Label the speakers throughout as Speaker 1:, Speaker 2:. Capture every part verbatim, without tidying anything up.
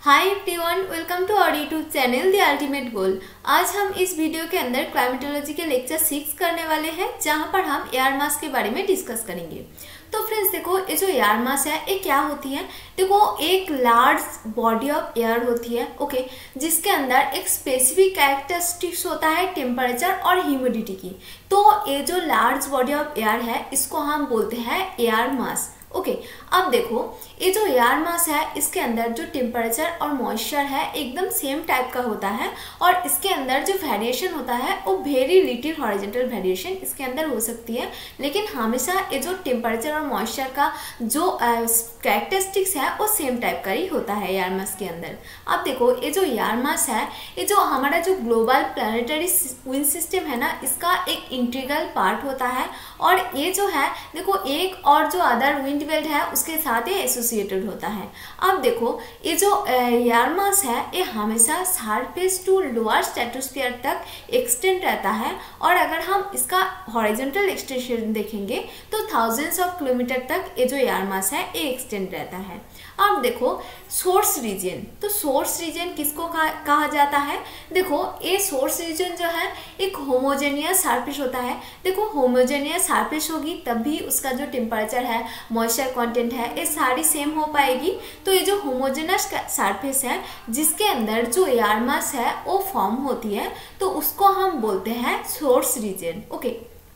Speaker 1: Hi everyone, welcome to our YouTube channel the ultimate goal. आज हम इस video के अंदर क्लाइमेटोलॉजी के लेक्चर सिक्स करने वाले हैं, जहां पर हम एयर मास के बारे में डिस्कस करेंगे। तो फ्रेंड्स देखो, ये जो एयर मास है ये क्या होती है। देखो, एक लार्ज बॉडी ऑफ एयर होती है, ओके, जिसके अंदर एक स्पेसिफिक कैरेक्टरिस्टिक्स होता है टेम्परेचर और ह्यूमिडिटी की। तो ये जो लार्ज बॉडी ऑफ एयर है इसको हम बोलते हैं एयर मास। ओके okay, अब देखो, ये जो एयर मास है इसके अंदर जो टेम्परेचर और मॉइस्चर है एकदम सेम टाइप का होता है, और इसके अंदर जो वेरिएशन होता है वो वेरी लिटिल हॉरिजॉन्टल वेरिएशन इसके अंदर हो सकती है, लेकिन हमेशा ये जो टेम्परेचर और मॉइस्चर का जो कैरेक्टरिस्टिक्स है वो सेम टाइप का ही होता है एयर मास के अंदर। अब देखो, ये जो एयर मास है ये जो हमारा जो ग्लोबल प्लानिटरी विंड सिस्टम है ना, इसका एक इंटीग्रल पार्ट होता है, और ये जो है देखो एक और जो अदर विंड बेल्ट है उसके साथ ये एसोसिएटेड होता है। अब देखो, ये जो एयर मास है ये हमेशा सरफेस टू लोअर स्ट्रेटोस्फीयर तक एक्सटेंड रहता है, और अगर हम इसका हॉरिजॉन्टल एक्सटेंशन देखेंगे तो थाउजेंड्स ऑफ किलोमीटर तक ये जो एयर मास है ये एक्सटेंड रहता है। अब देखो, सोर्स रीजन, तो सोर्स रीजन किसको कहा जाता है। देखो, ये सोर्स रीजन जो है एक होमोजेनियस सरफेस होता है। देखो, होमोजेनियस सरफेस होगी तभी उसका जो टेम्परेचर है, मॉइस्चर कंटेंट है, ये सारी सेम हो पाएगी। तो ये जो होमोजेनस सरफेस है जिसके अंदर जो एयर मास है वो फॉर्म होती है, तो उसको हम बोलते हैं सोर्स रीजन। ओके,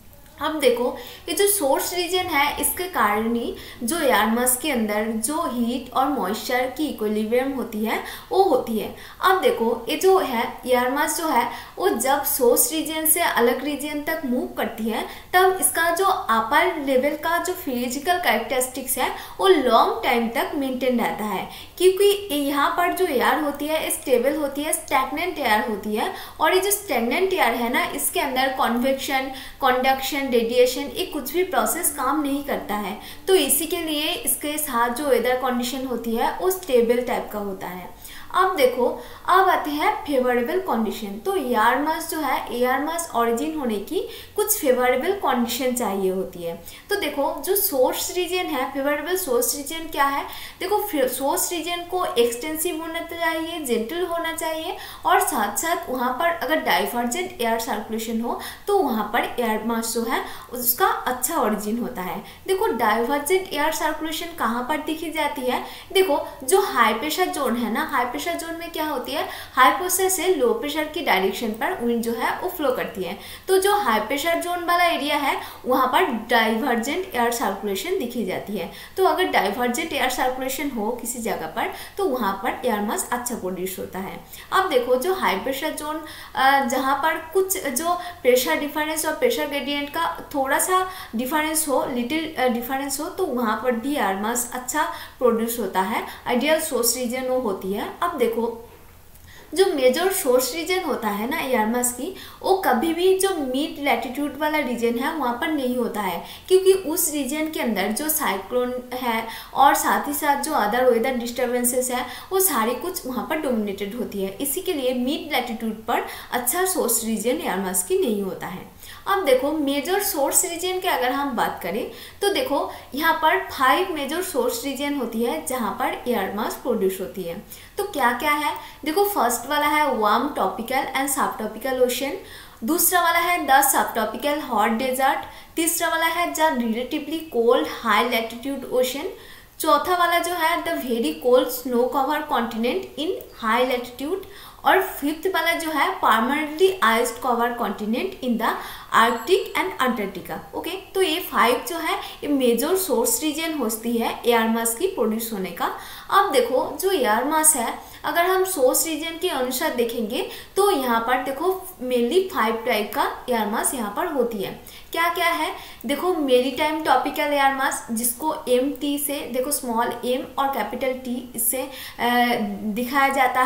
Speaker 1: अब देखो, ये जो सोर्स रीजन है इसके कारण ही जो एयर मास के अंदर जो हीट और मॉइस्चर की इक्विलिब्रियम होती है वो होती है। अब देखो, ये जो है एयर मास जो है वो जब सोर्स रीजन से अलग रीजन तक मूव करती है तब इसका जो अपर लेवल का जो फिजिकल कैरेक्टरिस्टिक्स है वो लॉन्ग टाइम तक मेंटेन रहता है, क्योंकि यहाँ पर जो एयर होती है स्टेबल होती है, स्टैग्नेंट एयर होती है। और ये जो स्टैग्नेंट एयर है ना, इसके अंदर कन्वेक्शन, कंडक्शन, रेडिएशन, ये कुछ भी प्रोसेस काम नहीं करता है। तो इसी के लिए इसके साथ जो वेदर कंडीशन होती है वो स्टेबल टाइप का होता है। अब देखो, अब आते हैं फेवरेबल कंडीशन। तो एयर मास जो है, एयर मास ओरिजिन होने की कुछ फेवरेबल कंडीशन चाहिए होती है। तो देखो, जो सोर्स रीजन है, फेवरेबल सोर्स रीजन क्या है। देखो, सोर्स रीजन को एक्सटेंसिव होना चाहिए, जेंटल होना चाहिए, और साथ साथ वहाँ पर अगर डाइवर्जेंट एयर सर्कुलेशन हो तो वहाँ पर एयर मास जो है उसका अच्छा ओरिजिन होता है। देखो, डाइवर्जेंट एयर सर्कुलेशन कहाँ पर दिखी जाती है। देखो, जो हाई प्रेशर जोन है ना, हाई प्रेशर जोन में क्या होती है, हाई प्रेशर से लो प्रेशर की डायरेक्शन पर विंड जो है वो फ्लो करती है। तो जो हाई प्रेशर जोन वाला एरिया है वहाँ पर डाइवर्जेंट एयर सर्कुलेशन दिखी जाती है। तो अगर डाइवर्जेंट एयर सर्कुलेशन हो किसी जगह पर तो वहाँ पर एयर मास अच्छा प्रोड्यूस होता है। अब देखो, जो हाई प्रेशर जोन जहाँ पर कुछ जो प्रेशर डिफरेंस और प्रेशर ग्रेडियंट का थोड़ा सा डिफरेंस हो, लिटिल डिफरेंस हो, तो वहाँ पर भी एयर मास अच्छा प्रोड्यूस होता है। आइडियल सोर्स रीजन वो होती है। अब देखो, जो मेजर सोर्स रीजन होता है ना एयर मास की, वो कभी भी जो मिड लैटिट्यूड वाला रीजन है वहाँ पर नहीं होता है, क्योंकि उस रीजन के अंदर जो साइक्लोन है और साथ ही साथ जो अदर वेदर डिस्टर्बेंसेस है वो सारी कुछ वहाँ पर डोमिनेटेड होती है। इसी के लिए मिड लैटिट्यूड पर अच्छा सोर्स रीजन एयर मास की नहीं होता है। अब देखो, मेजर सोर्स रीजन की अगर हम बात करें तो देखो यहाँ पर फाइव मेजर सोर्स रीजन होती है जहाँ पर एयर मास प्रोड्यूस होती है। तो क्या क्या है। देखो, फर्स्ट वाला है warm tropical and subtropical ocean, दूसरा वाला है the sub tropical hot desert, तीसरा वाला है the relatively cold high latitude ocean, चौथा वाला जो है the very cold snow cover continent in high latitude, और फिफ्थ वाला जो है permanently iced cover continent in the Arctic and Antarctica. Okay, तो ये फाइव जो है ये मेजर सोर्स रीजन होती है एयर मास की प्रोड्यूस होने का। अब देखो, जो एयर मास है अगर हम सोर्स रीजन के अनुसार देखेंगे तो यहाँ पर देखो मेनली फाइव टाइप का एयर मास यहाँ पर होती है। क्या क्या है। देखो, मेरीटाइम टॉपिकल एयर मास, जिसको एम टी से, देखो स्मॉल एम और कैपिटल टी इससे दिखाया जाता है।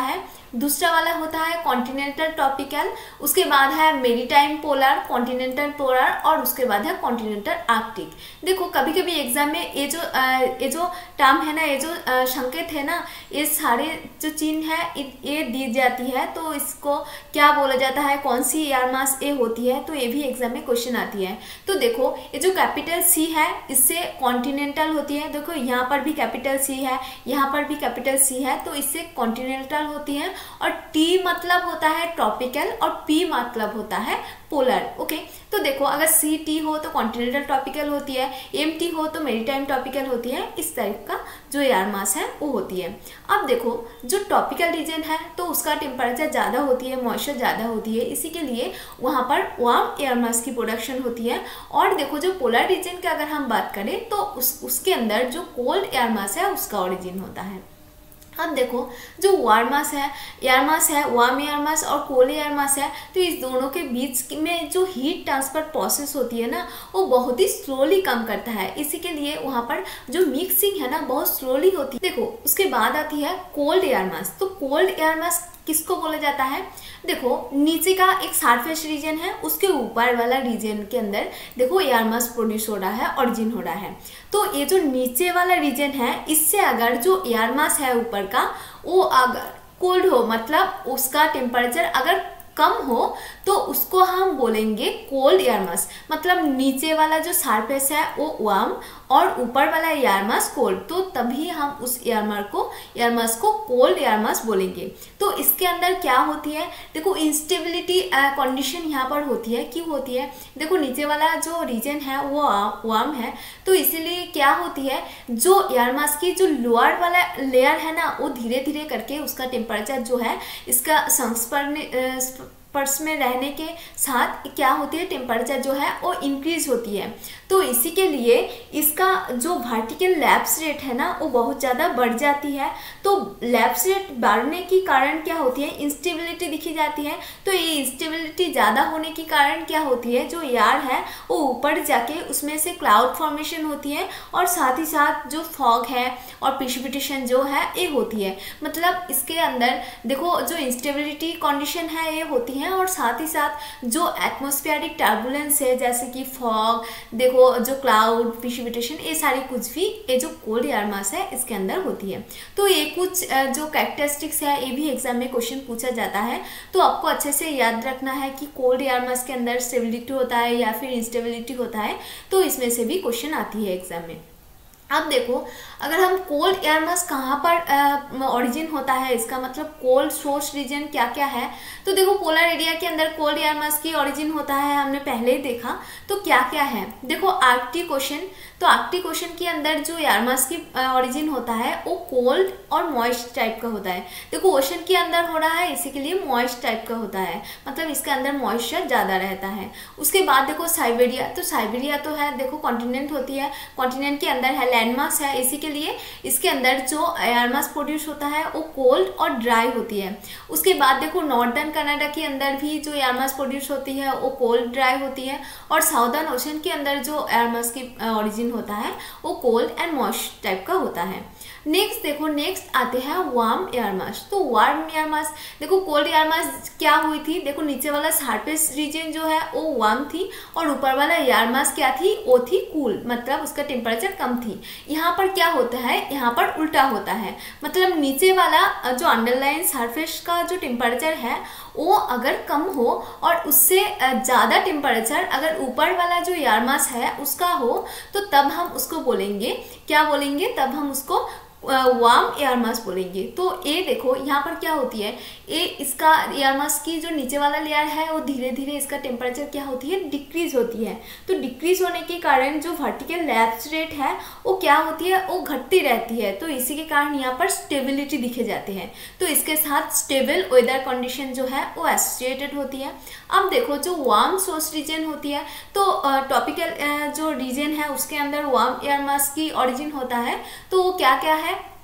Speaker 1: दूसरा वाला होता है कॉन्टिनेंटल ट्रॉपिकल, उसके बाद है मेरीटाइम पोलर, कॉन्टिनेंटल पोलर और उसके बाद है कॉन्टिनेंटल आर्कटिक। देखो कभी कभी एग्जाम में ये जो ये जो टर्म है ना, ये जो संकेत है ना, ये सारे जो चिन्ह है ये दी जाती है, तो इसको क्या बोला जाता है, कौन सी एयर मास ये होती है, तो ये भी एग्जाम में क्वेश्चन आती है। तो देखो ये जो कैपिटल सी है इससे कॉन्टिनेंटल होती है, देखो यहाँ पर भी कैपिटल सी है, यहाँ पर भी कैपिटल सी है, तो इससे कॉन्टिनेंटल होती है। और टी मतलब होता है ट्रॉपिकल और पी मतलब होता है पोलर। ओके, तो देखो अगर सी टी हो तो कॉन्टिनेंटल ट्रॉपिकल होती है, एम टी हो तो मेरीटाइम ट्रॉपिकल होती है, इस टाइप का जो एयर मास है वो होती है। अब देखो जो ट्रॉपिकल रीजन है तो उसका टेम्परेचर ज़्यादा होती है, मॉइस्चर ज़्यादा होती है, इसी के लिए वहाँ पर वार्म एयर मास की प्रोडक्शन होती है। और देखो जो पोलर रीजन की अगर हम बात करें तो उस उसके अंदर जो कोल्ड एयर मास है उसका ओरिजिन होता है। अब देखो जो वार्म मास है एयर मास है, वार्म एयर मास और कोल्ड एयर मास है, तो इस दोनों के बीच में जो हीट ट्रांसफर प्रोसेस होती है ना वो बहुत ही स्लोली कम करता है, इसी के लिए वहाँ पर जो मिक्सिंग है ना बहुत स्लोली होती है। देखो उसके बाद आती है कोल्ड एयर मास। तो कोल्ड एयर मास किसको बोला जाता है, देखो नीचे का एक सरफेस रीजन है, उसके ऊपर वाला रीजन के अंदर देखो एयर मास प्रोड्यूस हो रहा है, ओरिजिन हो रहा है। तो ये जो नीचे वाला रीजन है इससे अगर जो एयर मास है ऊपर का वो अगर कोल्ड हो, मतलब उसका टेम्परेचर अगर कम हो तो उसको हम बोलेंगे कोल्ड एयर मास। मतलब नीचे वाला जो सरफेस है वो वार्म और ऊपर वाला एयर मास कोल्ड, तो तभी हम उस एयर मास को एयर मास को कोल्ड एयर मास बोलेंगे। तो इसके अंदर क्या होती है, देखो इंस्टेबिलिटी कंडीशन यहाँ पर होती है। क्यों होती है, देखो नीचे वाला जो रीजन है वो वार्म है, तो इसीलिए क्या होती है जो एयर मास की जो लोअर वाला लेयर है ना वो धीरे धीरे करके उसका टेम्परेचर जो है इसका संस्पर्श पर्स में रहने के साथ क्या होती है टेम्परेचर जो है वो इंक्रीज होती है। तो इसी के लिए इसका जो वर्टिकल लैप्स रेट है ना वो बहुत ज़्यादा बढ़ जाती है। तो लैप्स रेट बढ़ने के कारण क्या होती है, इंस्टेबिलिटी दिखी जाती है। तो ये इंस्टेबिलिटी ज़्यादा होने के कारण क्या होती है, जो एयर है वो ऊपर जाके उसमें से क्लाउड फॉर्मेशन होती है और साथ ही साथ जो फॉग है और प्रेसिपिटेशन जो है ये होती है। मतलब इसके अंदर देखो जो इंस्टेबिलिटी कंडीशन है ये होती है और साथ ही साथ जो एटमॉस्फेरिक टर्बुलेंस है जैसे कि फॉग, देखो जो क्लाउड, प्रेसिपिटेशन, ये सारी कुछ भी ये जो कोल्ड एयर मास है इसके अंदर होती है। तो ये कुछ जो कैरेक्टरिस्टिक्स है ये भी एग्जाम में क्वेश्चन पूछा जाता है, तो आपको अच्छे से याद रखना है कि कोल्ड एयर मास के अंदर स्टेबिलिटी होता है या फिर इंस्टेबिलिटी होता है, तो इसमें से भी क्वेश्चन आती है एग्जाम में। अब देखो अगर हम कोल्ड एयर मास कहाँ पर ओरिजिन होता है, इसका मतलब कोल्ड सोर्स रीजन क्या क्या है, तो देखो पोलर एरिया के अंदर कोल्ड एयर मास की ओरिजिन होता है, हमने पहले ही देखा। तो क्या क्या है, देखो आर्कटिक ओशन, तो आर्कटिक ओशन के अंदर जो एयर मास की ओरिजिन होता है वो कोल्ड और मॉइस्ट टाइप का होता है। देखो ओशन के अंदर हो रहा है इसी के लिए मॉइस्ट टाइप का होता है, मतलब इसके अंदर मॉइस्चर ज़्यादा रहता है। उसके बाद देखो साइबेरिया, तो साइबेरिया तो है देखो कॉन्टिनेंट होती है, कॉन्टिनेंट के अंदर है लैंड मास है, इसी के लिए इसके अंदर जो एयर मास प्रोड्यूस होता है वो कोल्ड और ड्राई होती है। उसके बाद देखो नॉर्दर्न कनाडा के अंदर भी जो एयर मास प्रोड्यूस होती है वो कोल्ड ड्राई होती है और साउदर्न ओशन के अंदर जो एयर मास की ओरिजिन होता है वो कोल्ड एंड मॉइस्ट टाइप का होता है। नेक्स्ट देखो नेक्स्ट आते हैं वार्म एयर मास। तो वार्म एयर मास, देखो कोल्ड एयर मास क्या हुई थी, देखो नीचे वाला सरफेस रीजन जो है वो वार्म थी और ऊपर वाला एयर मास क्या थी, वो थी कूल, मतलब उसका टेम्परेचर कम थी। यहाँ पर क्या होता है, यहाँ पर उल्टा होता है, मतलब नीचे वाला जो अंडरलाइन सरफेस का जो टेम्परेचर है वो अगर कम हो और उससे ज़्यादा टेम्परेचर अगर ऊपर वाला जो एयर मास है उसका हो, तो तब हम उसको बोलेंगे क्या बोलेंगे, तब हम उसको वार्म एयर मास बोलेंगे। तो ये देखो यहाँ पर क्या होती है, ये इसका एयर मास की जो नीचे वाला लेयर है वो धीरे धीरे इसका टेम्परेचर क्या होती है, डिक्रीज होती है। तो डिक्रीज होने के कारण जो वर्टिकल लैप्स रेट है वो क्या होती है, वो घटती रहती है। तो इसी के कारण यहाँ पर स्टेबिलिटी दिखे जाते हैं। तो इसके साथ स्टेबल वेदर कंडीशन जो है वो एसोसिएटेड होती है। अब देखो जो वार्म सोर्स रीजन होती है, तो ट्रॉपिकल जो रीजन है उसके अंदर वार्म एयर मास की ओरिजिन होता है। तो वो क्या क्या है,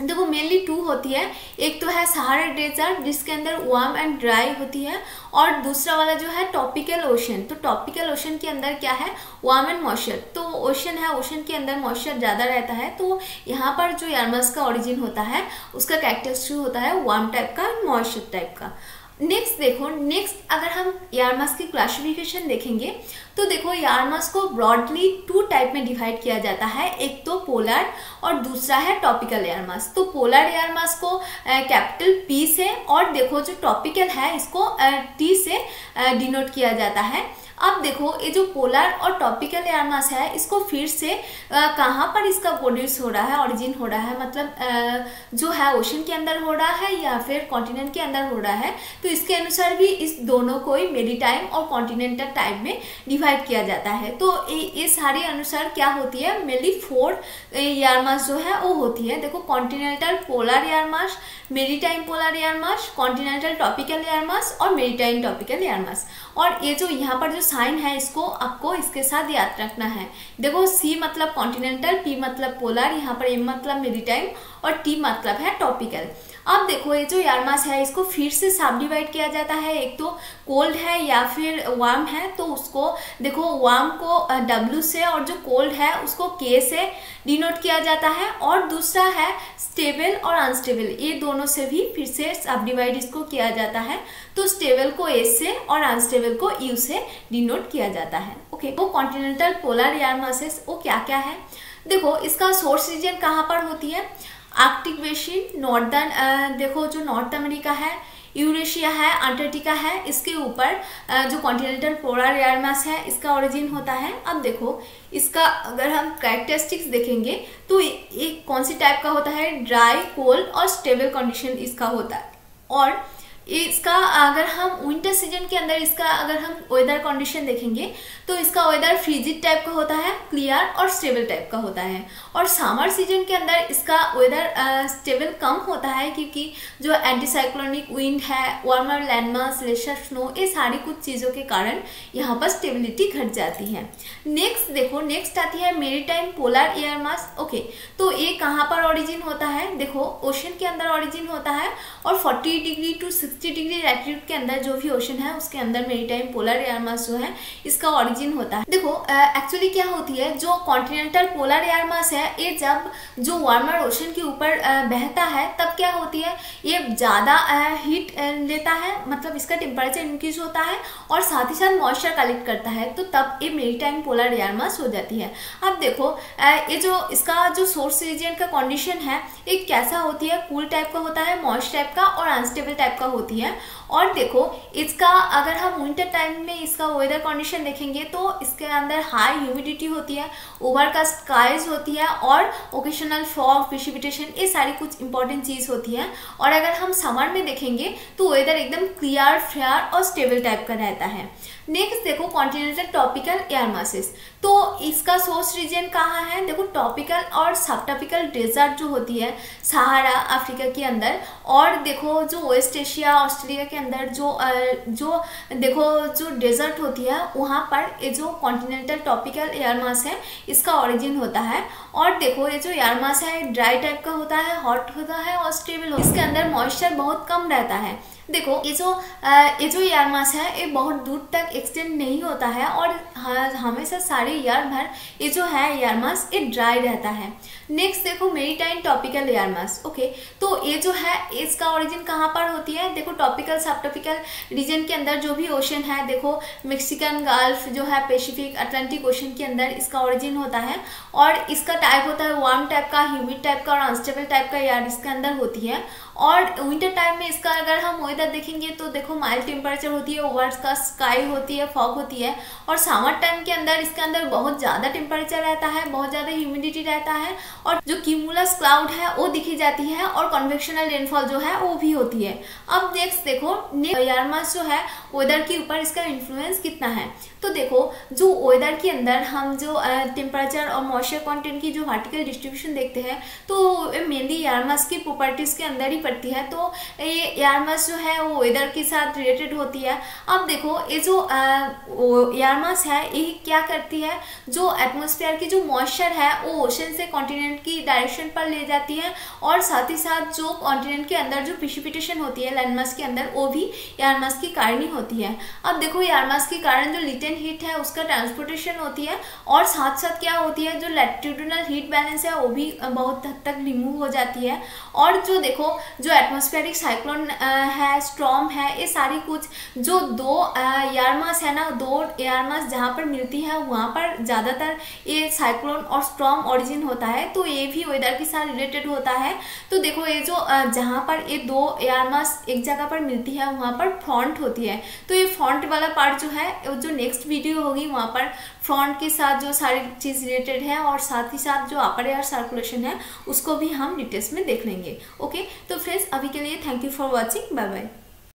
Speaker 1: देखो मेनली टू होती है, एक तो है सहारा डेजर्ट जिसके अंदर वार्म एंड ड्राई होती है, और दूसरा वाला जो है टॉपिकल ओशन। तो टॉपिकल ओशन के अंदर क्या है, वार्म एंड मॉइस्चर। तो ओशन है, ओशन के अंदर मॉइस्चर ज़्यादा रहता है, तो यहाँ पर जो यारमास का ओरिजिन होता है उसका कैरेक्टरिस्टिक होता है वार्म टाइप का, मॉइस्चर टाइप का। नेक्स्ट देखो, नेक्स्ट अगर हम यारमास की क्लासिफिकेशन देखेंगे तो देखो यारमास को ब्रॉडली टू टाइप में डिवाइड किया जाता है, एक तो पोलर और दूसरा है टॉपिकल यारमास। तो पोलर यारमास को कैपिटल पी से, और देखो जो टॉपिकल है इसको टी से डिनोट किया जाता है। अब देखो ये जो पोलर और टॉपिकल यारमास है इसको फिर से कहाँ पर इसका प्रोड्यूस हो रहा है, ओरिजिन हो रहा है, मतलब आ, जो है ओशन के अंदर हो रहा है या फिर कॉन्टिनेंट के अंदर हो रहा है। तो इसके अनुसार भी इस दोनों को ही मेरीटाइम और कॉन्टिनेंटल टाइप में डिवाइड किया जाता है। तो ये सारे अनुसार क्या होती है, मेनली फोर यारमास जो है वो होती है। देखो continental polar air mass, maritime polar air mass, continental tropical air mass और मेरीटाइम टॉपिकल यारमास। और ये जो यहाँ पर जो साइन है इसको आपको इसके साथ याद रखना है। देखो सी मतलब कॉन्टिनेंटल, पी मतलब पोलर, यहाँ पर एम मतलब मेरीटाइम और टी मतलब है टॉपिकल। अब देखो ये जो यारमास है इसको फिर से सब डिवाइड किया जाता है, एक तो कोल्ड है या फिर वार्म है। तो उसको देखो वार्म को डब्ल्यू से और जो कोल्ड है उसको के से डिनोट किया जाता है, और दूसरा है स्टेबल और अनस्टेबल, ये दोनों से भी फिर से सब डिवाइड इसको किया जाता है। तो स्टेबल को एस से और अनस्टेबल को यू से डिनोट किया जाता है। ओके, वो कॉन्टिनेंटल पोलर यारमासेस वो क्या क्या है, देखो इसका सोर्स रीजन कहाँ पर होती है, आर्कटिक बेसिन, नॉर्दर्न, देखो जो नॉर्थ अमेरिका है, यूरेशिया है, अंटार्कटिका है, इसके ऊपर जो कॉन्टिनेंटल पोलर यारमास है इसका ओरिजिन होता है। अब देखो इसका अगर हम कैरेक्टरिस्टिक्स देखेंगे तो एक कौन सी टाइप का होता है, ड्राई, कोल्ड और स्टेबल कंडीशन इसका होता है। और इसका अगर हम विंटर सीजन के अंदर इसका अगर हम वेदर कंडीशन देखेंगे तो इसका वेदर फ्रीजिड टाइप का होता है, क्लियर और स्टेबल टाइप का होता है। और समर सीजन के अंदर इसका वेदर स्टेबल कम होता है क्योंकि जो एंटीसाइक्लोनिक विंड है, वार्मर लैंडमास, लेसर स्नो, ये सारी कुछ चीज़ों के कारण यहाँ पर स्टेबिलिटी घट जाती है। नेक्स्ट देखो, नेक्स्ट आती है मेरीटाइम पोलर यारमास। ओके, तो ये कहाँ पर ओरिजिन होता है, देखो ओशन के अंदर ओरिजिन होता है, और forty degree to sixty degree latitude के अंदर जो भी ओशन है उसके अंदर मेरीटाइम पोलर यारमास जो है इसका ओरिजिन होता है। देखो एक्चुअली uh, क्या होती है, जो कॉन्टिनेंटल पोलर यारमास है ये जब जो वार्मर ओशन के ऊपर uh, बहता है तब क्या होती है, ये ज़्यादा हीट uh, लेता है, मतलब इसका टेम्परेचर इंक्रीज होता है और साथ ही साथ मॉइस्चर कलेक्ट करता है, तो तब ये मेरीटाइम पोलर यारमास हो जाती है। अब देखो uh, ये जो इसका जो सोर्स रीजन का कंडीशन है ये कैसा होती है, कूल टाइप का होता है, मॉइस्ट टाइप का और अनस्टेबल टाइप का होती है। और देखो इसका अगर हम विंटर टाइम में इसका वेदर कंडीशन देखेंगे तो इसके अंदर हाई ह्यूमिडिटी होती है, ओवरकास्ट स्काइज होती है और ओकेशनल फॉग, प्रेसिपिटेशन, ये सारी कुछ इंपॉर्टेंट चीज़ होती है। और अगर हम समर में देखेंगे तो वेदर एकदम क्लियर, फेयर और स्टेबल टाइप का रहता है। नेक्स्ट देखो कॉन्टिनेंटल टॉपिकल यारमासेस, तो इसका सोर्स रीजन कहाँ है, देखो टॉपिकल और सब टॉपिकल डेजर्ट जो होती है सहारा अफ्रीका के अंदर, और देखो जो वेस्ट एशिया ऑस्ट्रेलिया के अंदर जो जो देखो जो डेजर्ट होती है वहाँ पर ये जो कॉन्टिनेंटल टॉपिकल यारमास है इसका ओरिजिन होता है। और देखो ये जो यारमास है ड्राई टाइप का होता है, हॉट होता है और स्टेबल होता है, इसके अंदर मॉइस्चर बहुत कम रहता है। देखो ये जो ये जो यारमास है ये बहुत दूर तक एक्सटेंड नहीं होता है और हमेशा सारे ईयर भर ये जो है यारमास ये ड्राई रहता है। नेक्स्ट देखो मेरीटाइम टॉपिकल यारमास। ओके, तो ये जो है इसका ओरिजिन कहाँ पर होती है, देखो टॉपिकल सब टॉपिकल रीजन के अंदर जो भी ओशन है, देखो मैक्सिकन गल्फ जो है, पैसिफिक, अटलांटिक ओशन के अंदर इसका ओरिजिन होता है। और इसका टाइप होता है वार्म टाइप का, ह्यूमिड टाइप का और अनस्टेबल टाइप का यार इसके अंदर होती है। और विंटर टाइम में इसका अगर हम वेदर देखेंगे तो देखो माइल्ड टेम्परेचर होती है, ओवरकास्ट स्काई होती है, फॉग होती है। और समर टाइम के अंदर इसके अंदर बहुत ज़्यादा टेम्परेचर रहता है, बहुत ज़्यादा ह्यूमिडिटी रहता है और जो क्यूमुलस क्लाउड है वो दिखी जाती है और कन्वेक्शनल रेनफॉल जो है वो भी होती है। अब नेक्स्ट देखो यारमास जो है वेदर के ऊपर इसका इन्फ्लुएंस कितना है, तो देखो जो वेदर के अंदर हम जो टेम्परेचर और मॉइस्चर कंटेंट की जो वर्टिकल डिस्ट्रीब्यूशन देखते हैं तो मेनली यारमास की प्रॉपर्टीज़ के अंदर ही करती है, तो ये एयर मास जो है वो वेदर के साथ रिलेटेड होती है। अब देखो ये जो एयर मास है ये क्या करती है, जो एटमॉस्फेयर की जो मॉइस्चर है वो ओशन से कॉन्टिनेंट की डायरेक्शन पर ले जाती है, और साथ ही साथ जो कॉन्टिनेंट के अंदर जो प्रिसिपिटेशन होती है लैंड मास के अंदर, वो भी एयर मास के कारण ही होती है। अब देखो एयर मास के कारण जो लिटेंट हीट है उसका ट्रांसपोर्टेशन होती है, और साथ साथ क्या होती है, जो लैटिट्यूडिनल हीट बैलेंस है वो भी बहुत हद तक रिमूव हो जाती है। और जो देखो जो एटमॉस्फेरिक साइक्लोन है, स्टॉर्म है, ये सारी कुछ जो दो एयर मास है ना, दो एयर मास जहाँ पर मिलती है वहाँ पर ज़्यादातर ये साइक्लोन और स्टॉर्म ओरिजिन होता है, तो ये भी वेदर के साथ रिलेटेड होता है। तो देखो ये जो जहाँ पर ये दो एयर मास एक जगह पर मिलती है वहाँ पर फ्रंट होती है, तो ये फ्रंट वाला पार्ट जो है जो नेक्स्ट वीडियो होगी वहाँ पर फ्रंट के साथ जो सारी चीज़ रिलेटेड है, और साथ ही साथ जो अपर एयर सर्कुलेशन है उसको भी हम डिटेल्स में देख लेंगे। ओके, तो फ्रेंड्स अभी के लिए thank you for watching, bye bye.